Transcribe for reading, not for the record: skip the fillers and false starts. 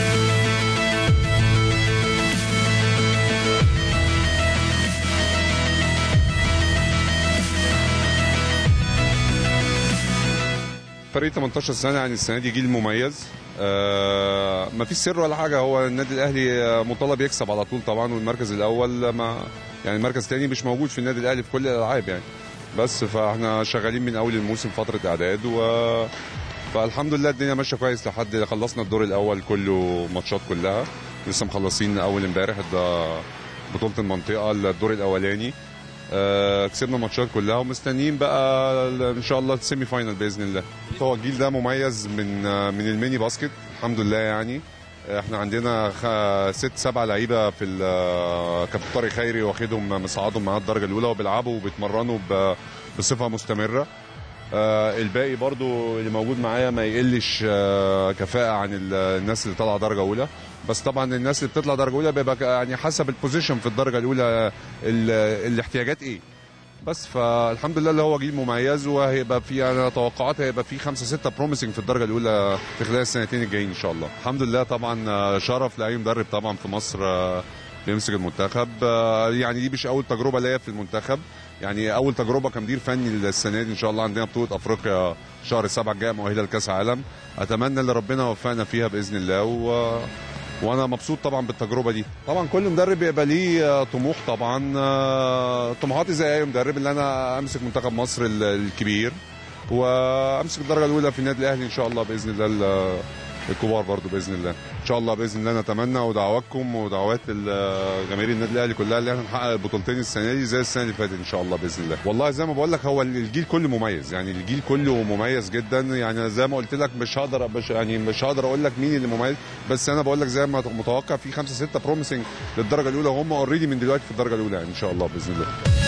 فريق 18 سنه، يعني السنه دي جيل مميز. ما فيش سر ولا حاجه، هو النادي الاهلي مطالب يكسب على طول طبعا، والمركز الاول ما يعني المركز الثاني مش موجود في النادي الاهلي في كل الالعاب يعني. بس فاحنا شغالين من اول الموسم فتره اعداد فالحمد لله الدنيا ماشيه كويس لحد خلصنا الدور الاول كله، ماتشات كلها لسه مخلصين اول امبارح بطوله المنطقه الدور الاولاني. كسبنا ماتشات كلها ومستنيين بقى ان شاء الله السيمي فاينل باذن الله. هو الجيل ده مميز من الميني باسكت الحمد لله يعني. احنا عندنا 6-7 لعيبه في كابتن طارق خيري واخدهم مصعدهم معاه الدرجه الاولى وبيلعبوا وبيتمرنوا بصفه مستمره. الباقي برضو اللي موجود معايا ما يقلش كفاءه عن الناس اللي طالعه درجه اولى، بس طبعا الناس اللي بتطلع درجه اولى بيبقى يعني حسب البوزيشن في الدرجه الاولى الاحتياجات ايه. بس فالحمد لله اللي هو جيل مميز، وهيبقى في انا توقعات هيبقى في 5-6 بروميسنج في الدرجه الاولى في خلال السنتين الجايين ان شاء الله. الحمد لله طبعا شرف لاي مدرب طبعا في مصر بيمسك المنتخب. يعني دي مش اول تجربه ليا في المنتخب، يعني اول تجربه كمدير فني السنه دي ان شاء الله. عندنا بطوله افريقيا شهر 7 الجاي مؤهله لكاس عالم، اتمنى ان ربنا يوفقنا فيها باذن الله وانا مبسوط طبعا بالتجربه دي. طبعا كل مدرب بيبقى ليه طموح طبعا، طموحاتي زي اي مدرب ان انا امسك منتخب مصر الكبير وامسك الدرجه الاولى في النادي الاهلي ان شاء الله باذن الله، الكبار برضو باذن الله ان شاء الله باذن الله. نتمنى ودعواتكم ودعوات جماهير النادي الاهلي كلها اللي احنا نحقق البطولتين السنه دي زي السنه اللي فاتت ان شاء الله باذن الله. والله زي ما بقول لك هو الجيل كله مميز، يعني الجيل كله مميز جدا. يعني زي ما قلت لك مش هقدر اقول لك مين اللي مميز، بس انا بقول لك زي ما متوقع في 5-6 بروميسنج للدرجه الاولى، وهم اوريدي من دلوقتي في الدرجه الاولى يعني ان شاء الله باذن الله.